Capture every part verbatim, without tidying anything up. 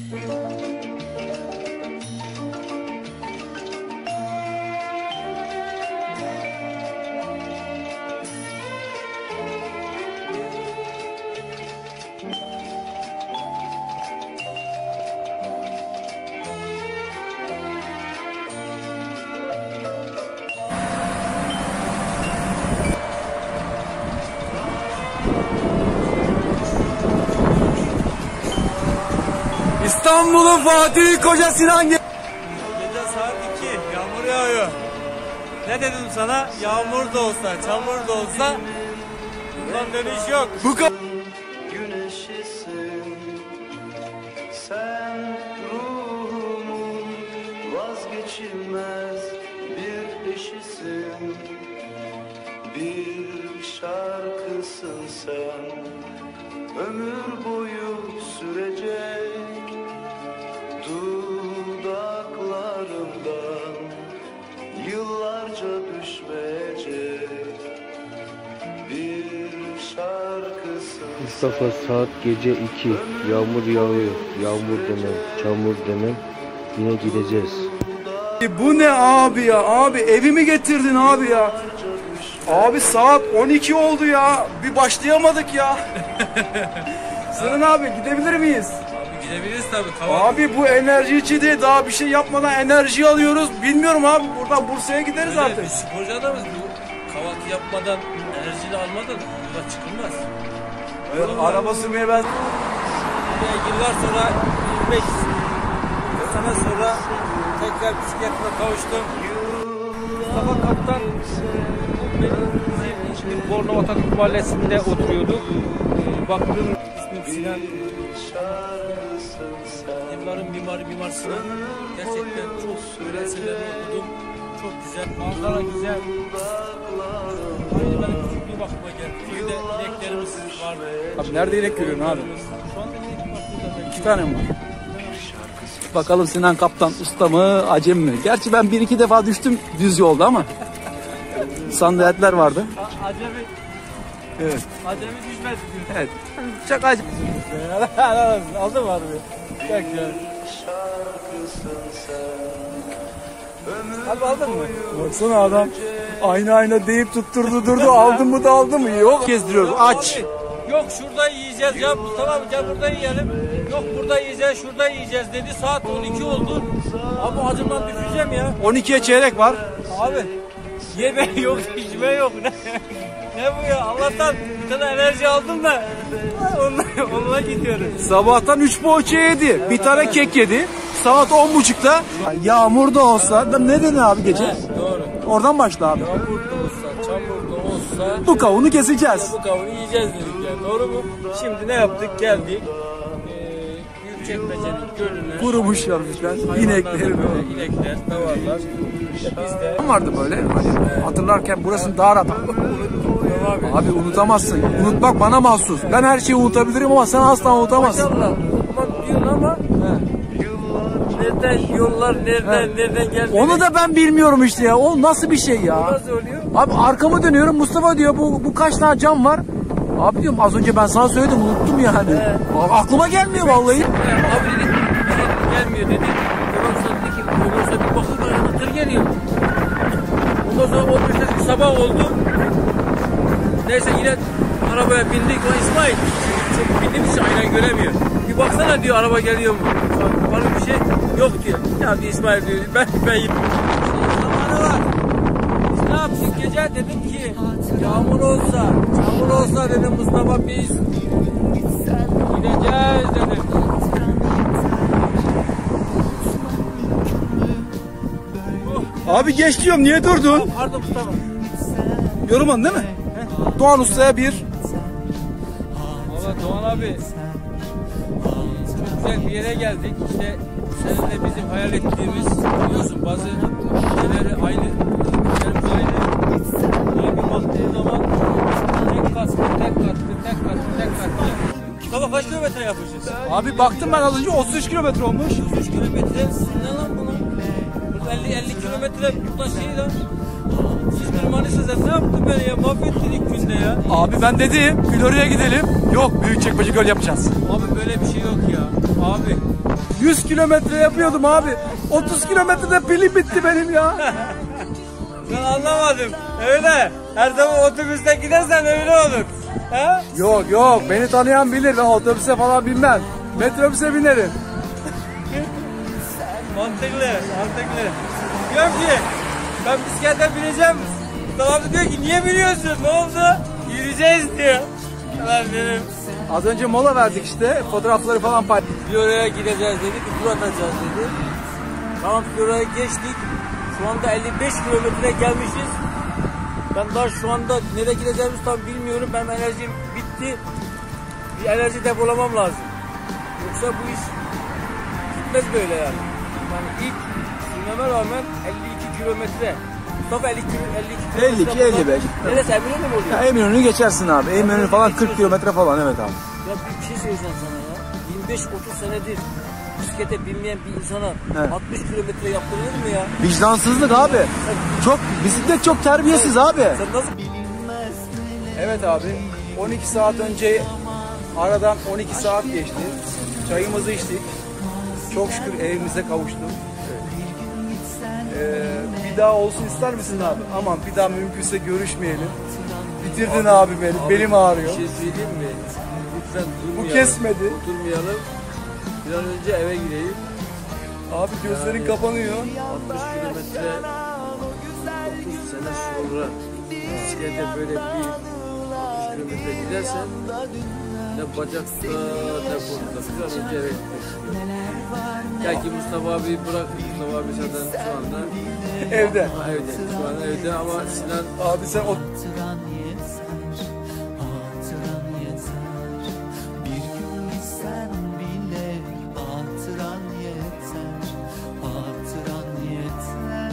İstanbul'un Fatih Koca Sinan. Gece saat iki, yağmur yağıyor. Ne dedim sana? Yağmur da olsa, çamur da olsa bundan dönüş yok. Bu kadar. Güneşisin, sen ruhumun vazgeçilmez bir eşisin. Bir şarkısın sen, ömür boyu sürecek. Dudaklarımdan yıllarca düşmeyecek bir şarkısın. Mustafa, saat gece iki, yağmur yağıyor. Yağmur demem, çamur demem, yine gideceğiz. Bu ne abi ya? Abi evimi getirdin abi ya. Abi saat on iki oldu ya. Bir başlayamadık ya. Sinan abi gidebilir miyiz? Gidebiliriz tabii. Kahvaltı. Abi bu enerji içi daha bir şey yapmadan enerji alıyoruz. Bilmiyorum abi, buradan Bursa'ya gideriz Öyle, artık. biz sporcu adamız. Bu kahvaltı yapmadan, enerjini almadan yola çıkılmaz. Evet, araba sürmeye ben... Yıllar sonra, yirmi beş sene sonra tekrar bisikletime kavuştum. Mustafa Kaptan benim bizim Bornova Atatürk Mahallesi'nde oturuyorduk. Baktım ismim Sinan. Yılların mimarı Mimar Sinan. Gerçekten çok güzel eserlerini okudum. Çok güzel, manzara güzel. Aynı benim küçük bir bakıma geldi. Köyde ineklerimiz var. Abi nerede inek görüyorsun abi? Şu anda inek var burada. İki tane mi var? Bakalım Sinan Kaptan usta mı, acem mi? Gerçi ben bir iki defa düştüm düz yolda ama. Sandaletler vardı. Acemi, Evet. acemi düşmez diyor. Evet. Çok acem. Aldın mı abi? Gel gel. Abi aldın mı? Baksana adam ayna ayna deyip tutturdu durdu. Aldın mı da aldın mı? Yok. Gezdiriyoruz aç. Abi, yok şurada yiyeceğiz ya Mustafa abi, gel burada yiyelim. Yok burada yiyeceğiz, şurada yiyeceğiz dedi. Saat on iki oldu. Abi acımdan düşeceğim ya. on ikiye çeyrek var. Abi yeme yok, içme yok. Ne, ne bu ya? Allah'tan bir tane enerji aldım da onunla, onunla gidiyoruz. Sabahtan üç poğaça yedi. Bir tane kek yedi. Saat on buçukta. Yağmur da olsa. Ne dedin abi gece? He, doğru. Oradan başla abi. Yağmur da olsa, çamur da olsa Bu kavunu keseceğiz. bu kavunu yiyeceğiz dedik yani. Doğru mu? Şimdi ne yaptık? Geldik. Ee, Büyükçekmece'nin gölüne. Kurumuş yarmışlar. İnekleri böyle. İnekler, davarlar. İşte biz de Vardı böyle. Hani hatırlarken burasını daha rahat. abi. Abi unutamazsın. Unutmak bana mahsus. Ben her şeyi unutabilirim ama sen asla unutamazsın. Maşallah. Unutmak diyorsun ama nereden yollar, nereden, nereden geldi? Onu da ben bilmiyorum işte ya. O nasıl bir şey ya? Nasıl oluyor? Abi arkamı dönüyorum. Mustafa diyor bu, bu kaç tane cam var? Abi diyorum az önce ben sana söyledim, unuttum yani. Abi, aklıma gelmiyor vallahi. Abi dedik, gelmiyor dedi. Ondan sonra dedi ki, ondan sonra bir bakın bana tır geliyor. Ondan sonra o bir sabah oldu. Neyse yine arabaya bindik. O İsmail çok bindiğimiz için aynen göremiyor. Bir baksana diyor, araba geliyor mu? Var bir şey yok diyor. Ya diyor İsmail diyor, ben ben zamanı var. Biz ne yaptık gece, dedim ki yağmur olsa, çamur olsa dedim Mustafa biz gideceğiz dedim. Abi geç diyorum, niye durdun? Pardon Mustafa. Yorumun değil mi? He? Doğan Usta'ya bir. Valla Doğan abi çok güzel bir yere geldik. İşte seninle bizim hayal ettiğimiz, biliyorsun bazı şeyleri aynı, şeylerimiz aynı. Abi baktığı zaman tek katlı, tek katlı, tek katlı, tek katlı. Mustafa kaç kilometre yapmışız? Abi baktım ben az önce otuz üç kilometre olmuş. otuz üç kilometre ne lan bunun? Burada elli elli kilometre burada şey lan. Siz bir Manisa'da ne yaptın beni ya? Mahvettin ilk günde ya. Abi ben dedim Florya'ya gidelim. Yok, Büyükçekmece göl yapacağız. Abi böyle bir şey yok ya. Abi yüz kilometre yapıyordum abi. otuz kilometrede pilim bitti benim ya. Ben anlamadım. Öyle. Her zaman otobüste gidersen öyle olur. He? Yok yok, beni tanıyan bilir, ben otobüse falan binmem. Metrobüse binerim. Mantıklı, mantıklı. Diyorum ki ben bisiklete bineceğim. Mustafa abi diyor ki niye biniyorsun? Ne oldu? Yürüyeceğiz diyor. Ben dedim. Az önce mola verdik işte, fotoğrafları falan paylaştık. Fiora'ya gideceğiz dedi, bir tur atacağız dedi. Tamam, Fiora'ya geçtik. Şu anda elli beş kilometre gelmişiz. Ben daha şu anda nereye gideceğimizi tam bilmiyorum. Benim enerjim bitti. Bir enerji depolamam lazım. Yoksa bu iş gitmez böyle yani. Yani ilk sürmeme rağmen elli iki kilometre. Mustafa elli iki, elli iki kilometre. elli iki elli beş. Neresi Eminönü mü oluyor? Ya Eminönü'nü geçersin abi. Eminönü falan kırk kilometre falan, evet abi. Ya bir şey söyleyeceğim sana ya. yirmi beş otuz senedir bisiklete binmeyen bir insana Evet. altmış kilometre yaptırılır mı ya? Vicdansızlık abi. Çok, bisiklet çok terbiyesiz abi. Sen nasıl? Evet abi, on iki saat önce aradan on iki saat geçti. Çayımızı içtik. Çok şükür evimize kavuştuk. Ee, bir daha olsun ister misin abi? Aman bir daha mümkünse görüşmeyelim. Bitirdin abi, beni. Abi, Belim ağrıyor. Bir şey söyleyeyim mi? Lütfen durmayalım. Bu kesmedi. Oturmayalım. Bir an önce eve gideyim. Abi gözlerin kapanıyor. altmış kilometre otuz sene sonra bisiklete böyle bir altmış kilometre gidersen ne bacakta ne kolunda bir an önce eve gitmek istiyorum. Belki Mustafa abi bırak, Mustafa abi zaten şu anda Evde. Ha, evde, şu an evde ama Sinan Abi sen o... Hatıran yeter, hatıran yeter. Bir gün gitsen bile hatıran yeter, hatıran yeter.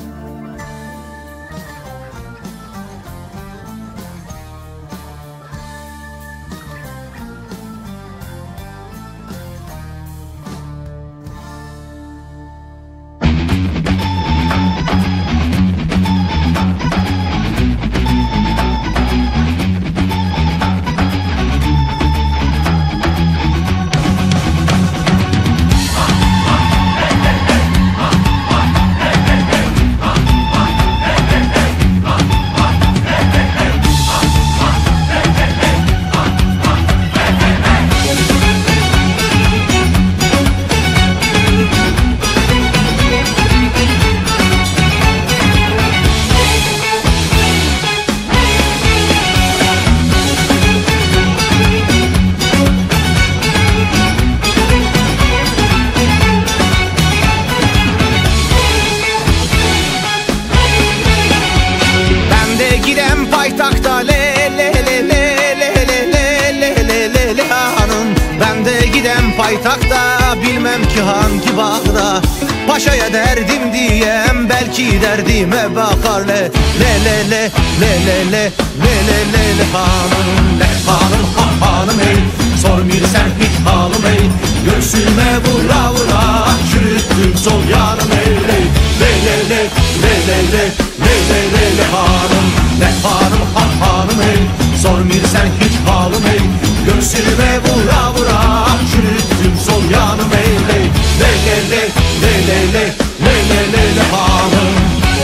Paytakta le le le le le le le le le le le hanım. Ben de gidem paytakta, bilmem ki hangi bağda. Paşaya derdim diyem, belki derdime bakar le le le le le le le le le le le hanım. Le hanım ha hanım ey, sor bir sen hiç halım ey. Göğsüme vura vura çürüttüm sol yanım ey. Le le le le le le le le le le hanım. Le hanım ha hanım ey, sor bir sen hiç halım ey. Göğsüme vura vura çürüttüm sol yanım ey. Le le le le le le le le le le hanım.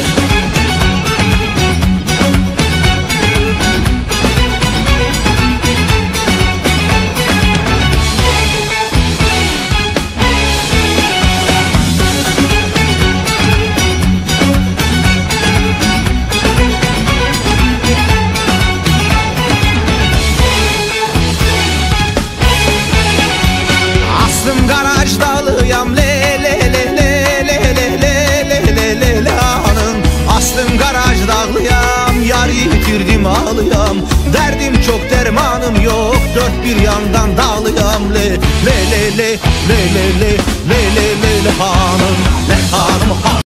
Aslım garajdalıyam le le le le le le le le le le le hanım. Aslım garajdalıyam, yar yitirdim ağlıyam. Derdim çok dermanım yok, dört bir yandan dağlıyam le le le le le le le le le le le hanım. Le hanım ha